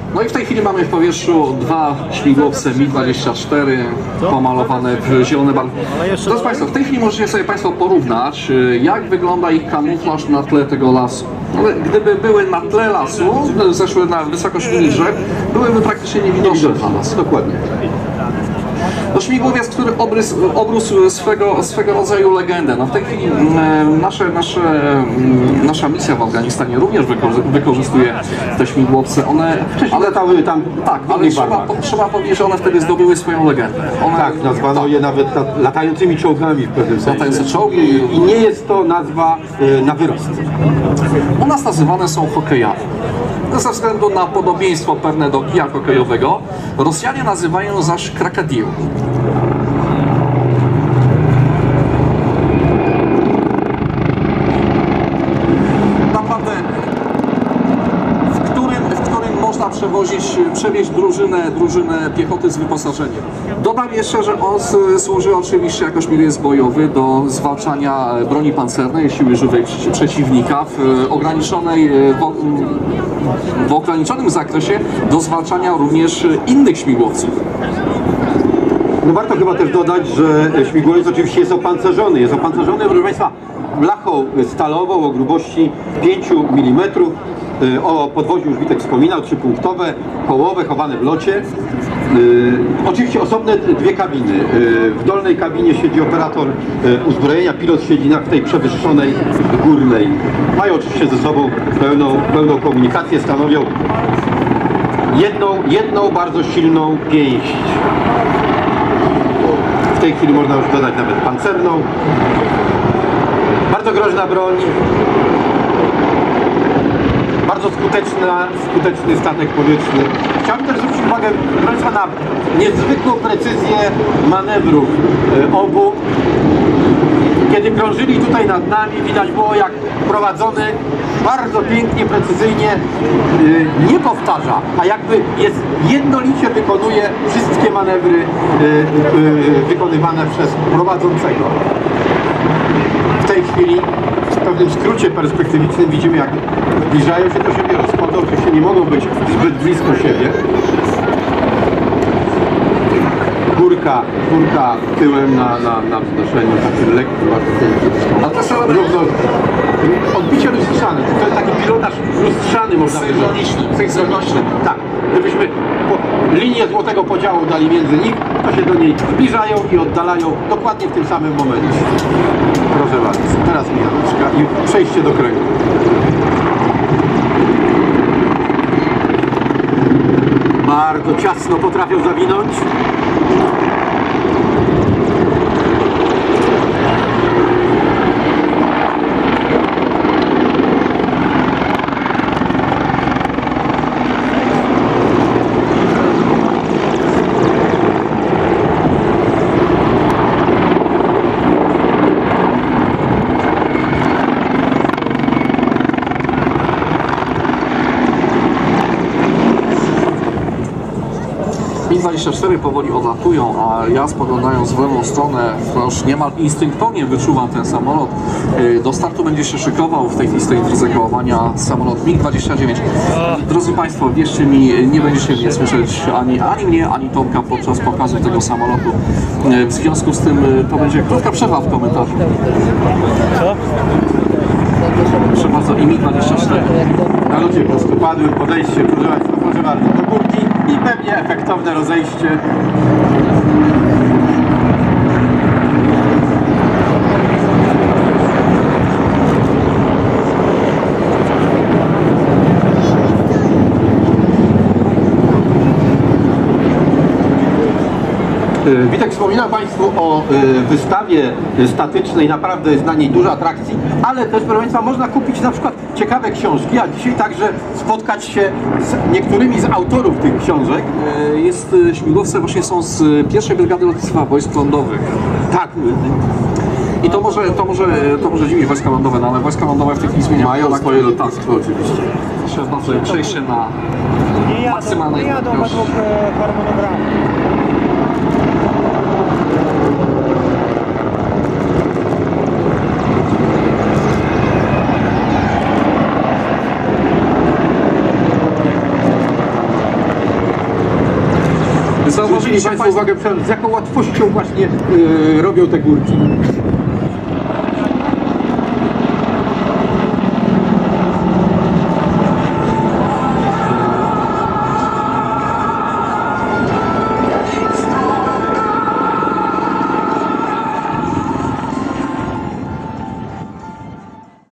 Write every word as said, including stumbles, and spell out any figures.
No i w tej chwili mamy w powietrzu dwa śmigłowce Mi dwadzieścia cztery pomalowane w zielone barwy. Drodzy Państwo, w tej chwili możecie sobie Państwo porównać, jak wygląda ich kamuflaż na tle tego lasu. Gdyby były na tle lasu, zeszły na wysokość linii drzew, byłyby praktycznie niewidoczne dla nas. Dokładnie. To śmigłowiec, który obrys, obrósł swego, swego rodzaju legendę. No w tej chwili nasze, nasze, nasza misja w Afganistanie również wykorzystuje te śmigłowce. One wcześniej latały tam, tak, ale trzeba, po, trzeba powiedzieć, że one wtedy zdobyły swoją legendę. One, tak, nazwano tak. je nawet latającymi czołgami w pewnym sensie. Latające czołgi. I, I nie jest to nazwa y, na wyrost. U nas nazywane są hokejami. Ze względu na podobieństwo pewne do kija hokejowego, Rosjanie nazywają zaś krakadir. Naprawdę, w którym, w którym można przewozić, przewieźć drużynę, drużynę piechoty z wyposażeniem. Dodam jeszcze, że on służy oczywiście jako śmigłowiec bojowy do zwalczania broni pancernej, siły żywej przeciwnika w ograniczonej w ograniczonym zakresie do zwalczania również innych śmigłowców. No warto chyba też dodać, że śmigłowiec oczywiście jest opancerzony. Jest opancerzony, proszę Państwa, blachą stalową o grubości pięciu milimetrów. O podwoziu już Witek wspominał, trzypunktowe, kołowe, chowane w locie. Yy, oczywiście osobne dwie kabiny. Yy, w dolnej kabinie siedzi operator yy, uzbrojenia, pilot siedzi na tej przewyższonej górnej. Mają oczywiście ze sobą pełną, pełną komunikację, stanowią jedną, jedną bardzo silną pięść. W tej chwili można już dodać nawet pancerną. Bardzo groźna broń. Bardzo skuteczna, skuteczny statek powietrzny. Chciałbym też zwrócić uwagę na niezwykłą precyzję manewrów obu. Kiedy krążyli tutaj nad nami, widać było, jak prowadzony bardzo pięknie, precyzyjnie nie powtarza, a jakby jest jednolicie wykonuje wszystkie manewry wykonywane przez prowadzącego. W tej chwili w pewnym skrócie perspektywicznym widzimy, jak zbliżają się do siebie, rozchodzą, oczywiście nie mogą być zbyt blisko siebie. Górka, górka tyłem na, na, na wznoszeniu, taki lekki, bardzo równo. Odbicie lustrzane, to jest taki pilotaż lustrzany, można powiedzieć. Synchroniczny. Tak, gdybyśmy linię złotego podziału dali między nich, to się do niej zbliżają i oddalają dokładnie w tym samym momencie. Proszę bardzo, teraz mijaweczka i przejście do kręgu. Bardzo ciasno potrafią zawinąć. Mi dwadzieścia cztery powoli odlatują, a ja spoglądając w lewą stronę, już niemal instynktownie wyczuwam ten samolot. Do startu będzie się szykował w tej tej drodze kołowania samolot Mi dwadzieścia dziewięć. Drodzy Państwo, wierzcie mi, nie będziecie mnie słyszeć ani, ani mnie, ani Tomka podczas pokazu tego samolotu. W związku z tym to będzie krótka przerwa w komentarzu. Co? Proszę bardzo, i Mi dwadzieścia cztery. Na ludzie po prostu padły, podejście, proszę bardzo, proszę bardzo, do górki i pewnie efektowne rozejście. Witek wspominał Państwu o wystawie statycznej, naprawdę jest na niej dużo atrakcji, ale też, proszę Państwa, można kupić na przykład ciekawe książki, a dzisiaj także spotkać się z niektórymi z autorów tych książek. Jest, śmigłowce właśnie są z pierwszej Brygady Lotnictwa Wojsk Lądowych. Tak. I to może, to może, to może dziwić wojska lądowe, no ale wojska lądowe w tej chwili zmieniają mają tak, swoje lotnictwo oczywiście. Trzeba sobie przejście na maksymalnej nie jadą według harmonogramu. Zwrócili Zauważyliście Państwo Państwo, uwagę, z jaką łatwością właśnie y, robią te górki.